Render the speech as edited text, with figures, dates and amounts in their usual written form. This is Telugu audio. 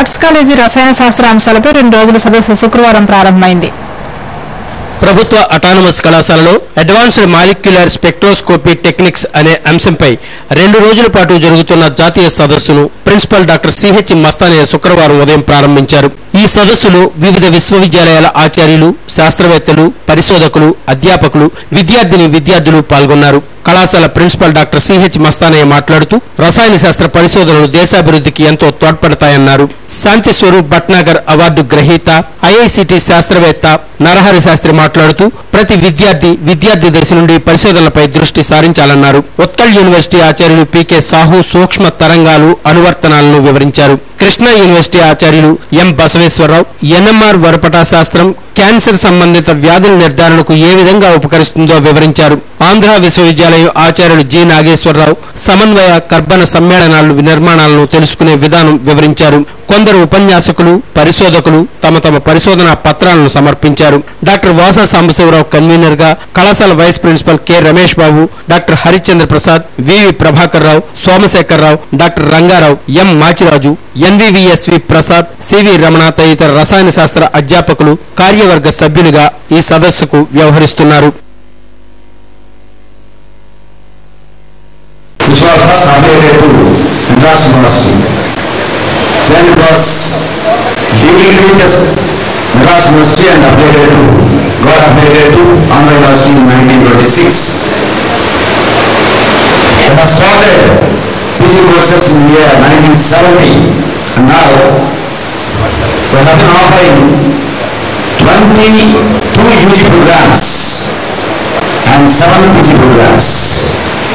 ఆర్ట్స్ కాలేజీ రసాయన శాస్త్ర అంశాలపై 2 రోజుల సదస్సు శుక్రవారం ప్రారంభమైంది. ప్రభుత్వ అటానమస్ కళాశాలలో అడ్వాన్స్డ్ మాలిక్యులర్ స్పెక్ట్రోస్కోపీ టెక్నిక్స్ అనే అంశంపై 2 రోజుల పాటు జరుగుతున్న జాతీయ సదస్సును ప్రిన్సిపల్ డాక్టర్ సిహెచ్ మస్తానయ్య శుక్రవారం ఉదయం ప్రారంభించారు. ఈ సదస్సులో వివిధ విశ్వవిద్యాలయాల ఆచార్యులు, శాస్త్రవేత్తలు, పరిశోధకులు, అధ్యాపకులు, విద్యార్థులు పాల్గొన్నారు. కళాశాల ప్రిన్సిపల్ డాక్టర్ సిహెచ్ మస్తానయ్య మాట్లాడుతూ రసాయన శాస్త్ర పరిశోధనలు దేశాభివృద్ధికి ఎంతో తోడ్పడతాయన్నారు. శాంతి స్వరూప్ భట్నాగర్ అవార్డు గ్రహీత, ఐఐసిటి శాస్త్రవేత్త నరహరి శాస్త్రి మాట్లాడుతూ ప్రతి విద్యార్థి దశ నుండి పరిశోధనలపై దృష్టి సారించాలన్నారు. ఉత్కల్ యూనివర్సిటీ ఆచార్యులు పికే సాహు సూక్ష్మ తరంగాలు అనువర్తనాలను వివరించారు. కృష్ణా యూనివర్సిటీ ఆచార్యులు ఎం బసవేశ్వరరావు ఎన్ఎంఆర్ వరపటా శాస్త్రం క్యాన్సర్ సంబంధిత వ్యాధుల నిర్ధారణకు ఏ విధంగా ఉపకరిస్తుందో వివరించారు. ఆంధ్ర విశ్వవిద్యాలయం ఆచార్యులు జి నాగేశ్వరరావు సమన్వయ కర్బన సమ్మేళనాలు నిర్మాణాలను తెలుసుకునే విధానం వివరించారు. కొందరు ఉపన్యాసకులు, పరిశోధకులు తమ పరిశోధనా పత్రాలను సమర్పించారు. డాక్టర్ వాసా సాంబశివరావు కన్వీనర్ గా, కళాశాల vice principal K Ramesh Babu, doctor Harichandra Prasad, V V Prabhakar Rao, Somasekhararao, doctor Rangarao, M Machiraju, N V V S V Prasad, C V Ramana తదితర రసాయన శాస్త్ర అధ్యాపకులు కార్యవర్గ సభ్యులుగా ఈ సదస్సుకు వ్యవహరిస్తున్నారు. Then it was deemed as Madras University and got affiliated to Andhra University in 1926. I have started PG courses in the year 1970 and now we have been offering 22 UG programs and 7 PG programs.